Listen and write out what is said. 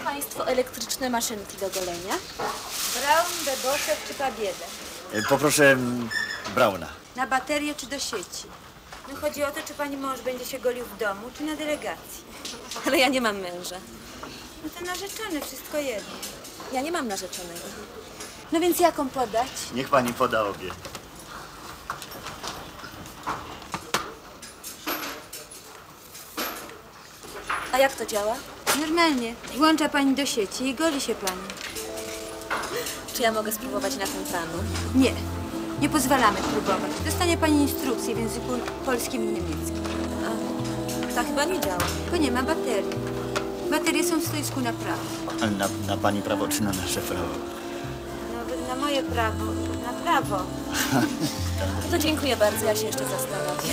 Państwo elektryczne maszynki do golenia? Braun, Bebosek czy Pabieda? Poproszę Brauna. Na baterię czy do sieci? No chodzi o to, czy pani mąż będzie się golił w domu, czy na delegacji. Ale ja nie mam męża. No to narzeczony, wszystko jedno. Ja nie mam narzeczonego. No więc jaką podać? Niech pani poda obie. A jak to działa? Normalnie. Włącza pani do sieci i goli się pani. Czy ja mogę spróbować na tym panu? Nie. Nie pozwalamy próbować. Dostanie pani instrukcję w języku polskim i niemieckim. To chyba nie działa. Tylko nie ma baterii. Baterie są w stoisku na prawo. Ale na pani prawo czy na nasze prawo? No, na moje prawo. Na prawo. To dziękuję bardzo, ja się jeszcze zastanowię.